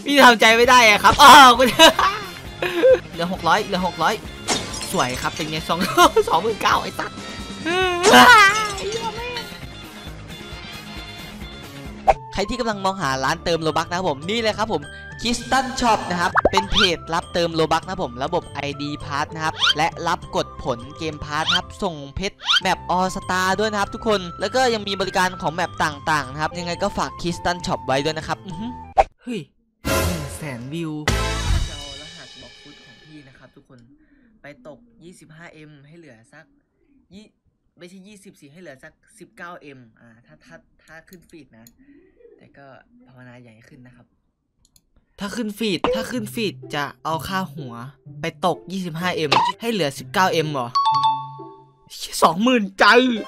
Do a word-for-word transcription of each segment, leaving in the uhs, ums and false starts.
พี่ทำใจไม่ได้อะครับอ๋อคุณเหลือหกร้อยเหลือหกร้อยสวยครับเป็นไงสองสองหมื่นเก้าไอ้ตั๊ดใครที่กำลังมองหาร้านเติมโลบัคนะครับผมนี่เลยครับผมคิสตันช็อปนะครับเป็นเพจรับเติมโลบัคนะครับผมระบบ ไอ ดี Pass นะครับและรับกดผลเกมพาร์ทครับส่งเพชรแมปออสตาด้วยนะครับทุกคนแล้วก็ยังมีบริการของแมปต่างๆนะครับยังไงก็ฝากคิสตันช็อปไว้ด้วยนะครับเฮ้ยหนึ่งแสนวิวจะเอารหัสบล็อกฟุตของพี่นะครับทุกคนไปตก ยี่สิบห้าเอ็ม ให้เหลือสักยี่ไม่ใช่ยี่สิบสี่ให้เหลือสัก สิบเก้าเอ็ม อ่าถ้าถ้าถ้าขึ้นฟีดนะแต่ก็ภาวนาใหญ่ขึ้นนะครับถ้าขึ้นฟีดถ้าขึ้นฟีดจะเอาค่าหัวไปตก ยี่สิบห้าเอ็ม ให้เหลือ สิบเก้าเอ็ม หรอ สองหมื่น ใจ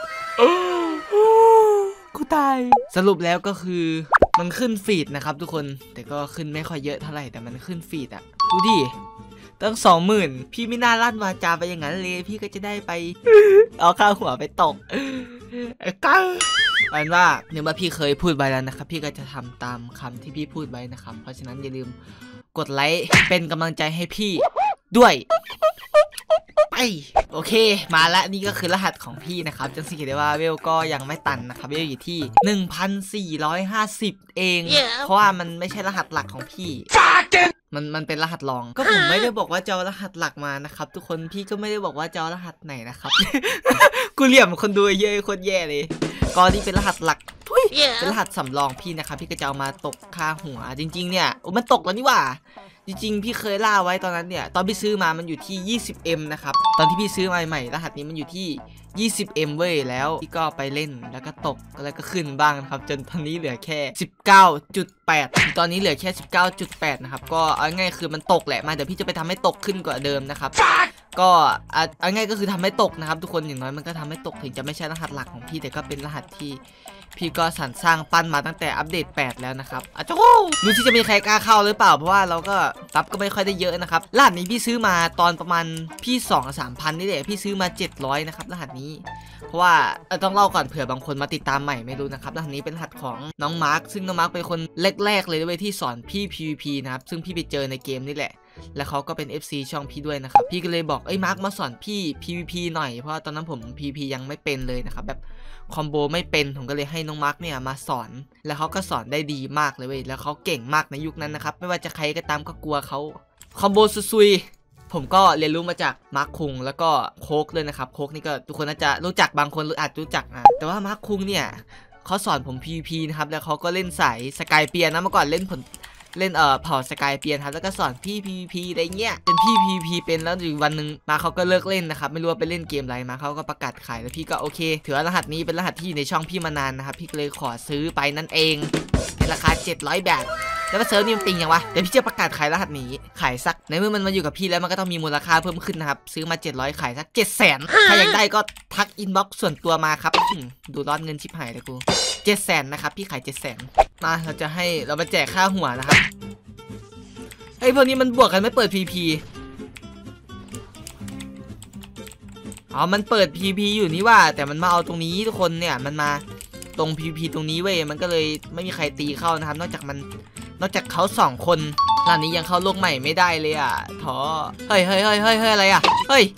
กูตายสรุปแล้วก็คือมันขึ้นฟีดนะครับทุกคนแต่ก็ขึ้นไม่ค่อยเยอะเท่าไหร่แต่มันขึ้นฟีดอะดูดิตั้ง สองหมื่น พี่ไม่น่าลั่นวาจาไปอย่างนั้นเลยพี่ก็จะได้ไปเอาค่าหัวไปตกไอ้ก้าอันว่าเนื่องจากพี่เคยพูดไว้แล้วนะครับพี่ก็จะทำตามคำที่พี่พูดไว้นะครับเพราะฉะนั้นอย่าลืมกดไลค์เป็นกำลังใจให้พี่ด้วยไปโอเคมาแล้วนี่ก็คือรหัสของพี่นะครับจังสิเห็นได้ว่าเวลก็ยังไม่ตันนะครับเวลอยู่ที่ หนึ่งพันสี่ร้อยห้าสิบ เอง yeah. เพราะว่ามันไม่ใช่รหัสหลักของพี่มันมันเป็นรหัสรองก็ผมไม่ได้บอกว่าจะเอารหัสหลักมานะครับทุกคนพี่ก็ไม่ได้บอกว่าจะเอารหัสไหนนะครับ กูเหลี่ยมคนดูเยอะโคตรแย่เลยก็นี่เป็นรหัสหลักyeah. เป็นรหัสสำรองพี่นะครับพี่ก็จะเอามาตกค่าหัวจริงๆเนี่ยโอ้มันตกแล้วนี่ว่าจริงๆพี่เคยล่าไว้ตอนนั้นเนี่ยตอนพี่ซื้อมามันอยู่ที่ ยี่สิบเอ็ม นะครับตอนที่พี่ซื้อมาใหม่รหัสนี้มันอยู่ที่ ยี่สิบเอ็ม เว้ยแล้วพี่ก็ไปเล่นแล้วก็ตกแล้วก็ขึ้นบ้างนะครับจนตอนนี้เหลือแค่ สิบเก้าจุดแปด ตอนนี้เหลือแค่ สิบเก้าจุดแปด นะครับก็เอาง่ายคือมันตกแหละมาเดี๋ยวพี่จะไปทำให้ตกขึ้นกว่าเดิมนะครับก็เอาง่ายก็คือทำให้ตกนะครับทุกคนอย่างน้อยมันก็ทำให้ตกถึงจะไม่ใช่รหัสหลักของพี่แต่ก็เป็นรหัสที่พี่ก็สรรสร้างปั้นมาตั้งแต่อัปเดตแปดแล้วนะครับอาจจะดูที่จะมีใครกล้าเข้าหรือเปล่าเพราะว่าเราก็ซับก็ไม่ค่อยได้เยอะนะครับรหัสนี้พี่ซื้อมาตอนประมาณพี่ สองถึงสามพัน นี่แหละพี่ซื้อมาเจ็ดร้อยนะครับรหัสนี้เพราะว่าต้องเล่าก่อนเผื่อบางคนมาติดตามใหม่ไม่รู้นะครับรหัสนี้เป็นรหัสของน้องมาร์คซึ่งน้องมาร์คเป็นคนแรกๆเลยด้วยที่สอนพี่ พี วี พี นะครับซึ่งพี่ไปเจอในเกมนี่แหละแล้วเขาก็เป็น เอฟ ซี ช่องพี่ด้วยนะครับพี่ก็เลยบอกเอ้ยมาร์คมาสอนพี่ พี วี พี หน่อยเพราะตอนนั้นผม พี วี พี ยังไม่เป็นเลยนะครับแบบคอมโบไม่เป็นผมก็เลยให้น้องมาร์คเนี่ยมาสอนแล้วเขาก็สอนได้ดีมากเลยเว้ยแล้วเขาเก่งมากในยุคนั้นนะครับไม่ว่าจะใครก็ตามก็กลัวเขาคอมโบซุยผมก็เรียนรู้มาจากมาร์คคุงแล้วก็โคกเลยนะครับโคกนี่ก็ทุกคนน่าจะรู้จักบางคนอาจรู้จักนะแต่ว่ามาร์คคุงเนี่ยเขาสอนผม พี วี พี นะครับแล้วเขาก็เล่นสายสกายเปียนะเมื่อก่อนเล่นผลเล่นเอ่อเผ่าสกายเปียนครับแล้วก็สอนพี่ พี วี พี อะไรเงี้ยเป็นพี่ พี วี พี เป็นแล้วอยู่วันหนึ่งมาเขาก็เลิกเล่นนะครับไม่รู้ว่าไปเล่นเกมอะไรมาเขาก็ประกาศขายแล้วพี่ก็โอเคถือว่ารหัสนี้เป็นรหัสที่อยู่ในช่องพี่มานานนะครับพี่เลยขอซื้อไปนั่นเองในราคาเจ็ดร้อยบาทแล้วมาเซิร์ฟนี่มันติงยังวะเดี๋ยวพี่จะประกาศขายรหัสนี้ขายสักในเมื่อมันมาอยู่กับพี่แล้วมันก็ต้องมีมูลค่าเพิ่มขึ้นนะครับซื้อมาเจ็ดร้อยขายสักเจ็ดแสนใครอยากได้ก็ทักอินบ็อกซ์ส่วนตัวมาครับดูร้อนเงินชิบหายเลยกูเจ็ดแสนนะครับพี่ขายเจ็ดแสนมาเราจะให้เรามาแจกค่าหัวนะครับไอ้พวกนี้มันบวกกันไม่เปิด พี พี อ๋อมันเปิด พี พี อยู่นี่ว่าแต่มันมาเอาตรงนี้ทุกคนเนี่ยมันมาตรง พี พี ตรงนี้เว้ยมันก็เลยไม่มีใครตีเข้านะครับนอกจากมันนอกจากเขาสองคนร้านนี้ยังเข้าโลกใหม่ไม่ได้เลยอ่ะท้อเฮ้ยเฮ้ยเฮ้ยเฮ้ยเฮ้ยอะไรอ่ะเฮ้ย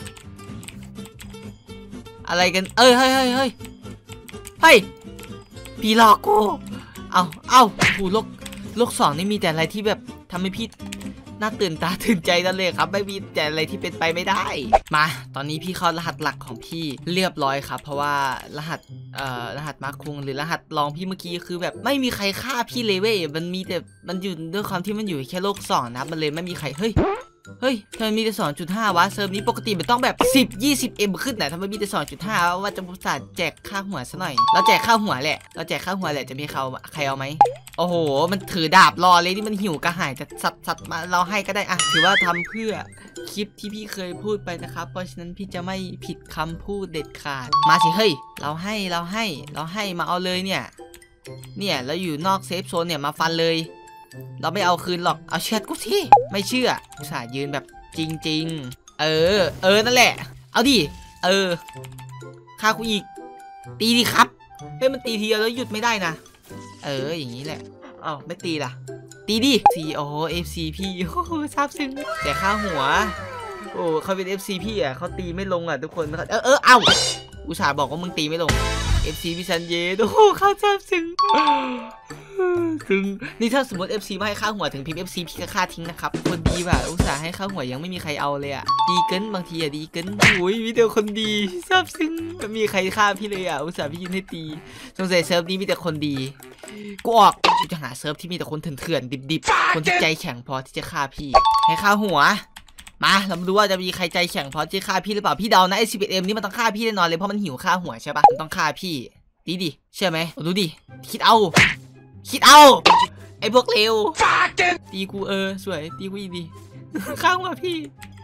อะไรกันเอ้ยเฮ้ยเฮ้ยเฮ้ยเฮ้ยพี่หลอกกูเอาเอาผู้โลกโลกสองนี่มีแต่อะไรที่แบบทำให้พี่น่าตื่นตาตื่นใจนั่นเลยครับไม่มีแต่อะไรที่เป็นไปไม่ได้มาตอนนี้พี่เข้ารหัสหลักของพี่เรียบร้อยครับเพราะว่ารหัสเอ่อรหัสมาร์คคุงหรือรหัสรองพี่เมื่อกี้คือแบบไม่มีใครฆ่าพี่เลยเว้ยมันมีแต่มันอยู่ด้วยความที่มันอยู่แค่โลกสองนะมันเลยไม่มีใครเฮ้ยเฮ้ยทำไมมีแต่ สองจุดห้า วะเซิร์ฟนี้ปกติมันต้องแบบสิบ ยี่สิบ เอ็ม ขึ้นนะทำไมมีแต่ สองจุดห้า ว่าจะประสานแจกค่าหัวซะหน่อยเราแจกค่าหัวแหละเราแจกค่าหัวแหละจะมีเขาใครเอาไหมโอ้โหมันถือดาบรอเลยนี่มันหิวกระหายจะสัตว์สัตว์มาเราให้ก็ได้อะถือว่าทำเพื่อคลิปที่พี่เคยพูดไปนะครับเพราะฉะนั้นพี่จะไม่ผิดคำพูดเด็ดขาดมาสิเฮ้ยเราให้เราให้เราให้มาเอาเลยเนี่ยเนี่ยเราอยู่นอกเซฟโซนเนี่ยมาฟันเลยเราไม่เอาคืนหรอกเอาเชือดกูสิไม่เชื่ออุตส่าห์ยืนแบบจริงๆเออเออนั่นแหละเอาดิเออฆ่ากูอีกตีดิครับเฮ้ยมันตีทีเดียวแล้วหยุดไม่ได้นะเอออย่างนี้แหละอ้าวไม่ตีล่ะตีดิซีโอเอฟซีพี่โอ้โหซาบซึ้งแต่ค่าหัวโอ้เขาเป็น เอฟ ซี พี่อ่ะเขาตีไม่ลงอ่ะทุกคนเออเออเอ้าอุตส่าห์บอกว่ามึงตีไม่ลง เอฟ ซี พี่ซันเย่โอ้โหค่าซาบซึ้งซึ้งนี่ถ้าสมมติ เอฟ ซี ไม่ให้ค่าหัวถึงพิมพ์ เอฟ ซี พี่ก็ฆ่าทิ้งนะครับคนดีว่ะอุตส่าห์ให้ค่าหัวยังไม่มีใครเอาเลยอ่ะดีเกินบางทีอ่ะดีเกินโอ้ยมีแต่คนดีซาบซึ้งไม่มีใครฆ่าพี่เลยอ่ะอุตส่าห์พี่ยินให้ตีสงสัยเซิร์ฟนี้มีแต่คนดีกูออกกูจะหาเซิร์ฟที่มีแต่คนเถื่อนๆดิบๆคนที่ใจแข็งพอที่จะฆ่าพี่ให้ฆ่าหัวมาเรามาดูว่าจะมีใครใจแข็งพอที่จะฆ่าพี่หรือเปล่าพี่เดานะไอ้ สิบเอ็ด เอ็ม นี่มันต้องฆ่าพี่แน่นอนเลยเพราะมันหิวฆ่าหัวใช่ปะมันต้องฆ่าพี่ดีดิเชื่อไหมดูดิคิดเอาคิดเอาไอ้พวกเลวตีกูเออสวยตีกูอีดีฆ่าหัวพี่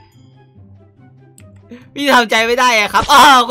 พี่ทำใจไม่ได้อะครับอ๋อกู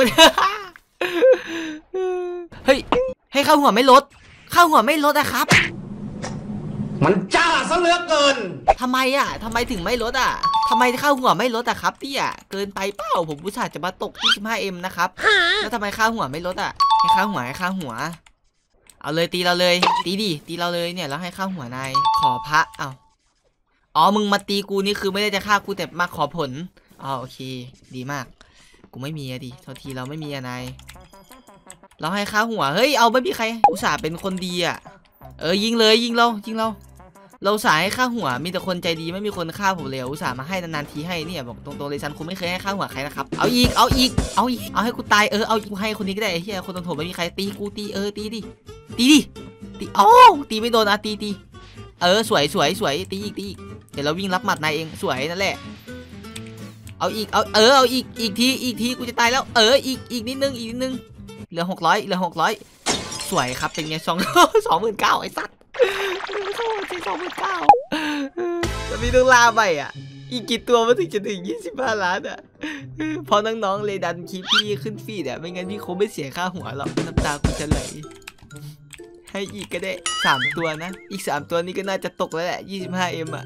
เฮ้ยให้ฆ่าหัวไม่ลดฆ่าหัวไม่ลดอะครับมันจ้าซะเหลือเกินทำไมอ่ะทำไมถึงไม่ลดอ่ะทำไมค่าหัวไม่ลดอ่ะครับพี่อ่ะเกินไปเปล่าผมอุตส่าห์จะมาตกที่ สิบห้าเอ็ม นะครับแล้วทำไมค่าหัวไม่ลดอ่ะให้ค่าหัวให้ค่าหัวเอาเลยตีเราเลยตีดิตีเราเลยเนี่ยแล้วให้ค่าหัวนายขอพระเอ้าอ๋อมึงมาตีกูนี่คือไม่ได้จะฆ่ากูแต่มาขอผลอ๋อโอเคดีมากกูไม่มีอะดิเท่าทีเราไม่มีอะนายเราให้ค่าหัวเฮ้ยเอาไม่มีใครอุตส่าห์เป็นคนดีอ่ะเออยิงเลยยิงเรายิงเราเราสายให้ค่าหัวมีแต่คนใจดีไม่มีคนฆ่าผมเลยอุตส่าห์มาให้นานๆทีให้เนี่ยบอกตรงๆเลยฉันคงไม่เคยให้ค่าหัวใครนะครับเอาอีกเอาอีกเอาอีกเอาให้กูตายเออเอากูให้คนนี้ก็ได้ไอ้เหี้ยคนตรงโถไม่มีใครตีกูตีเออตีดิตีดิตีโอ้ตีไม่โดนนะตีตีเออสวยสวยสวยตีอีกตีอีกเดี๋ยวเราวิ่งรับหมัดนายเองสวยนั่นแหละเอาอีกเอาเออเอาอีกอีกทีอีกทีกูจะตายแล้วเอออีกอีกนิดนึงอีกนิดนึงเหลือหกร้อยเหลือหกร้อยสวยครับเป็นไงสองสองหมื่นเก้าไอ้สัตว์สองหมื่นเก้าแล้วมีต้องล่าไปอ่ะอีกกี่ตัวมาถึงจะถึงยี่สิบห้าล้านอ่ะพอน้องๆเลยดันคลิปพี่ขึ้นฟีดอ่ะไม่งั้นพี่คงไม่เสียค่าหัวหรอกน้ำตากูจะไหลให้อีกก็ได้สามตัวนะอีกสามตัวนี้ก็น่าจะตกแล้วแหละยี่สิบห้าเอ็มอ่ะ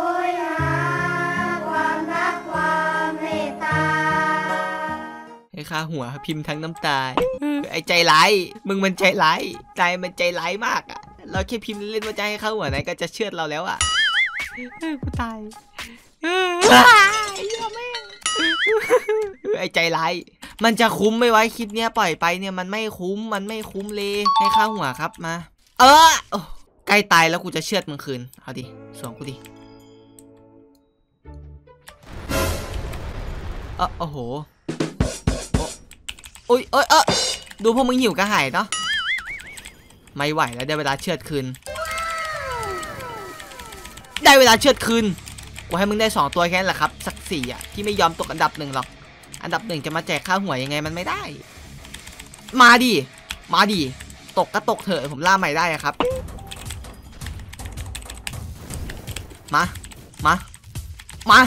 ให้ค่าหัวพิมพ์ทั้งน้ำตาไอ้ใจร้ายมึงมันใจร้ายใจมันใจร้ายมากอ่ะเราแค่พิมพ์เล่นว่าจะให้เข้าหัวไหนก็จะเชื่อเราแล้วอ่ะกูตายไอ้ใจร้ายมันจะคุ้มไหมวะคลิปเนี้ยปล่อยไปเนี่ยมันไม่คุ้มมันไม่คุ้มเลยให้เข้าหัวครับมาเออใกล้ตายแล้วกูจะเชื่อมึงคืนเอาดิสวงกูดิเออโอ้โหโอ้ยเออเออดูพวกมึงหิวกระหายเนาะไม่ไหวแล้วได้เวลาเชือดคืนได้เวลาเชือดคืนกูให้มึงได้สองตัวแค่นั้นแหละครับสักสี่อ่ะที่ไม่ยอมตกอันดับหนึ่งหรอกอันดับหนึ่งจะมาแจกค่าหัวยังไงมันไม่ได้มาดิมาดิตกก็ตกเถอะผมล่าใหม่ได้ครับมามามา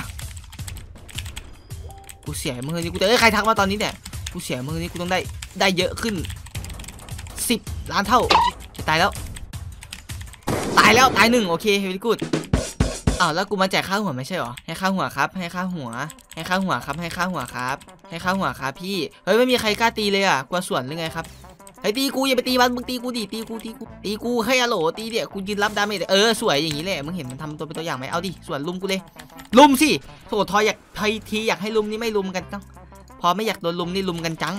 กูเสียมือนี่กูจะได้ใครทักมาตอนนี้เนี่ยกูเสียมือนี่กูต้องได้ได้เยอะขึ้นสิบล้านเท่าจะตายแล้วตายแล้วตายหนึ่งโอเคเฮลิกูดอ้าวแล้วกูมาแจกค่าหัวไม่ใช่หรอให้ค่าหัวครับให้ค่าหัวให้ค่าหัวครับให้ค่าหัวครับให้ค่าหัวครับพี่เฮ้ยไม่มีใครกล้าตีเลยอ่ะกลัวส่วนหรือไงครับไอ้ตีกูอย่าไปตีมันมึงตีกูดิตีกูตีกูตีกูให้อโหลตีเดี๋ยวกูยืนรับดาเมจเออสวยอย่างนี้แหละมึงเห็นมันทำตัวเป็นตัวอย่างไหมเอาดิส่วนลุมกูเลยลุมสิโถทอยอยากทอยทีอยากให้ลุมนี่ไม่ลุมกันจังพอไม่อยากโดนลุมนี่ลุมกันจัง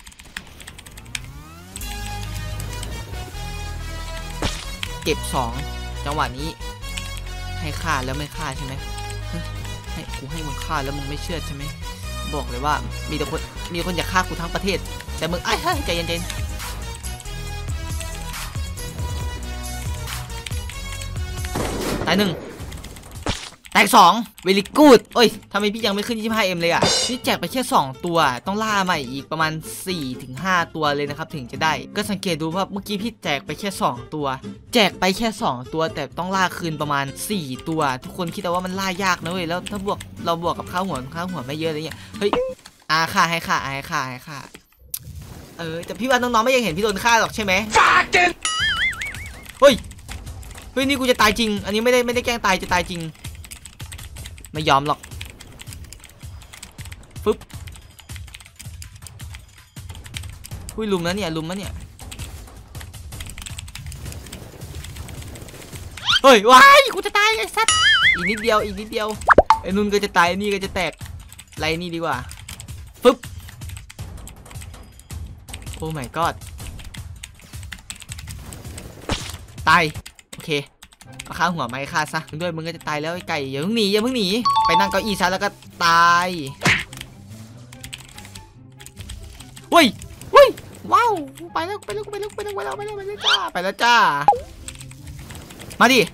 เก็บสองจังหวะนี้ให้ฆ่าแล้วไม่ฆ่าใช่ไหมให้กูให้มึงฆ่าแล้วมึงไม่เชื่อใช่ไหมบอกเลยว่ามีแต่คนมีคนอยากฆ่ากูทั้งประเทศแต่มึงไอ้เฮ้ยใจเย็นๆตายหนึ่งแตกสองเวลิกูดโอ้ยทำไมพี่ยังไม่ขึ้นยี่สิบห้าเอ็มเลยอ่ะนี่แจกไปแค่สองตัวต้องล่าใหม่อีกประมาณ สี่ถึงห้า ตัวเลยนะครับถึงจะได้ก็สังเกตดูว่าเมื่อกี้พี่แจกไปแค่สองตัวแจกไปแค่สองตัวแต่ต้องล่าคืนประมาณสี่ตัวทุกคนคิดว่ามันล่ายากนะเว้ยแล้วถ้าบวกเราบวกกับข้าวหัวข้าวหัวไม่เยอะอะไรเงี้ยเฮ้ยอาค่าให้ค่าให้ค่าให้ค่าเออแต่พี่ว่าน้องๆไม่อยากเห็นพี่โดนฆ่าหรอกใช่ไหมเฮ้ยเฮ้ยนี่กูจะตายจริงอันนี้ไม่ได้ไม่ได้แกล้งตายจะตายจริงไม่ยอมหรอกฟึบอุ้ยลุมนะเนี่ยลุมนะเนี่ยเฮ้ยว้ายกูจะตายไอ้สัตว์อีกนิดเดียวอีกนิดเดียวไอ้นุ่นก็จะตายนี่ก็จะแตกไรนี่ดีกว่าปึ๊บโอ้ my god ตายโอเคมาฆ่าหัวไม้ฆ่าซะด้วยมึงก็จะตายแล้วไอ้ไก่อย่าเพิ่งหนีอย่าเพิ่งหนีไปนั่งเก้าอี้ซะแล้วก็ตายเฮ้ยเฮ้ยว้าวไปแล้วไปแล้วไปแล้วไปแล้วไปแล้วไปแล้วไปแล้วจ้าไปแล้วจ้ามาดิ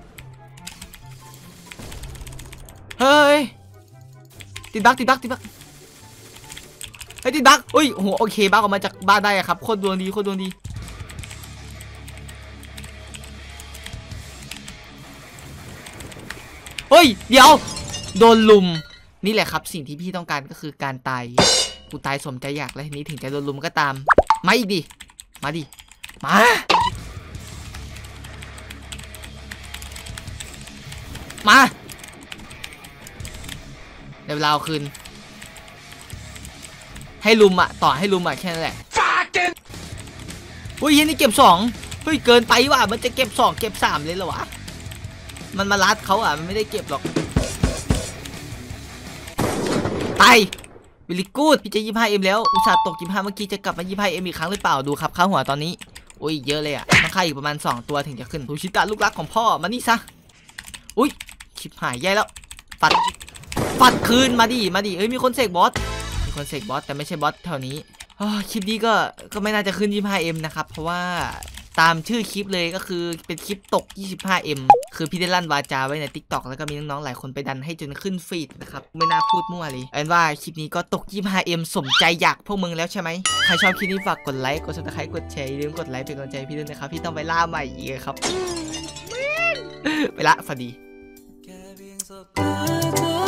เฮ้ยติดบักติดบักติดบักเฮ้ยติดบักเฮ้ยโอ้โหโอเคบักออกมาจากบ้านได้ครับโคตรดวงดีโคตรดวงดีเฮ้ยเดี๋ยวโดนลุมนี่แหละครับสิ่งที่พี่ต้องการก็คือการตายกูตายสมใจอยากแล้วทีนี้ถึงจะโดนลุมก็ตามมาอีกดิมาดิมามาเดี๋ยวเราคืนให้ลุมอ่ะต่อให้ลุมอ่ะแค่นั้นแหละเฮ้ยนี่เก็บสองเฮ้ยเกินไปว่ะมันจะเก็บสองเก็บสามเลยเหรอวะมันมาลัดเขาอ่ะมันไม่ได้เก็บหรอกตายวิลลี่กูดพี่จะยี่สิบห้าเอ็มแล้วอุตส่าห์ตกยี่สิบห้าเมื่อกี้จะกลับมายี่สิบห้าเอ็มอีกครั้งหรือเปล่าดูครับข้าหัวตอนนี้โอ้ยเยอะเลยอ่ะต้องฆ่าอีกประมาณสองตัวถึงจะขึ้นทูชิตะลูกรักของพ่อมานี่ซะอุ้ยชิบหายใหญ่แล้วปัดปัดคืนมาดิมาดิเอ้ยมีคนเสกบอสมีคนเสกบอสแต่ไม่ใช่บอสแถวนี้คลิปนี้ก็ก็ไม่น่าจะขึ้นยี่สิบห้าเอ็มนะครับเพราะว่าตามชื่อคลิปเลยก็คือเป็นคลิปตก ยี่สิบห้าเอ็ม คือพี่ได้ลั่นวาจาไว้ใน ติ๊กต็อก แล้วก็มีน้องๆหลายคนไปดันให้จนขึ้นฟีดนะครับไม่น่าพูดมั่วเลยเอาเป็นว่าคลิปนี้ก็ตก ยี่สิบห้าเอ็ม สมใจอยากพวกมึงแล้วใช่ไหมใครชอบคลิปนี้ฝากกดไลค์กดซับสไครบ์กดแชร์อย่าลืมกดไลค์เป็นกำลังใจพี่ด้วยนะครับพี่ต้องไปล่าใหม่อีกครับไปละสวัสดี